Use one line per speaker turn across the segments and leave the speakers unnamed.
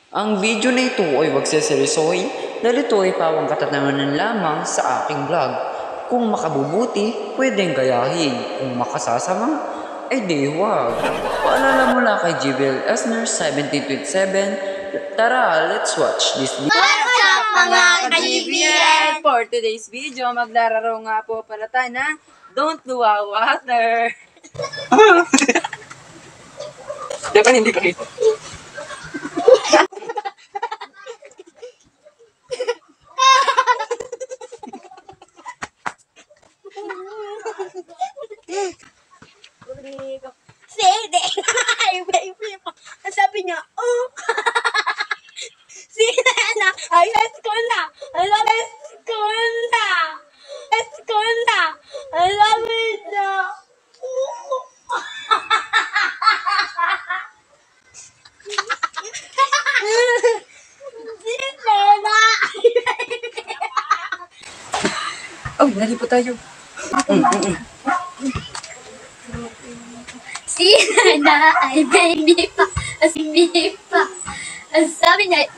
Ang video na ito ay wag seryosohin dahil ito ay pawang katatawanan lamang sa aking vlog. Kung makabubuti, pwedeng gayahin. Kung makasasama, ay di wag. Paalala mula kay JBL Esner 1727. Tara, let's watch this video.
What's up mga ka-GBL? For today's video, maglararo nga po pala tayo ng Don't Luwa Water.
Dapat hindi pa kita.
Sige, ay, baby po. Ang sabi niya, oh. Sige na, ay, let's go na. Let's go na. Let's go na. I love it na. Sige na, ay, baby.
Oh, nalipo tayo.
Sige na, ay, baby pa. Baby pa. Ang sabi niya,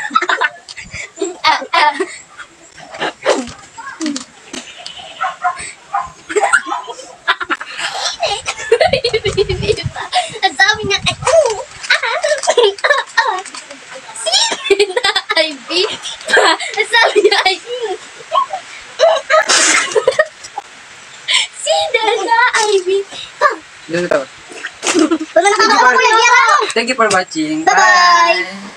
baby pa. Ang sabi niya, sige na, ay, baby pa. Ang sabi niya, ay, sige na, ay, baby pa.
Doon na tayo.
Wala na ako,
Thank you for watching.
Bye-bye.